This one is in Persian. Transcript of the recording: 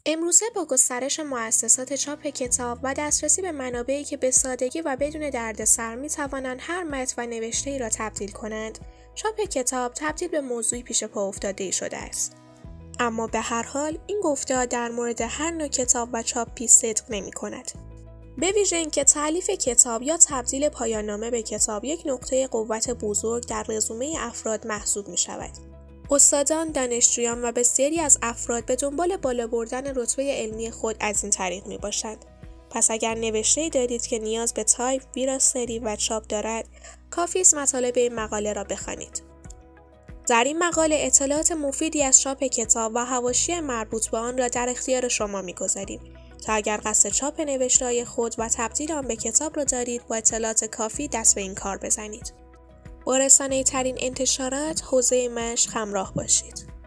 امروزه با گسترش مؤسسات چاپ کتاب و دسترسی به منابعی که به سادگی و بدون دردسر می‌توانند هر متن و نوشته‌ای را تبدیل کنند، چاپ کتاب تبدیل به موضوعی پیش پا افتاده‌ای شده است. اما به هر حال این گفته‌ها در مورد هر نوع کتاب و چاپی صدق نمی‌کند. به ویژه اینکه تألیف کتاب یا تبدیل پایان‌نامه به کتاب یک نقطه قوت بزرگ در رزومه افراد محسوب می‌شود. استادان، دانشجویان و بسیاری از افراد به دنبال بالا بردن رتبه علمی خود از این طریق میباشند. پس اگر نوشته‌ای دارید که نیاز به تایپ، ویراستاری و چاپ دارد، کافی است مطالب این مقاله را بخوانید. در این مقاله اطلاعات مفیدی از چاپ کتاب و حواشی مربوط به آن را در اختیار شما میگذاریم تا اگر قصد چاپ نوشته‌های خود و تبدیل آن به کتاب را دارید، با اطلاعات کافی دست به این کار بزنید. با رسانه‌ای ترین انتشارات، حوزه مشق همراه باشید.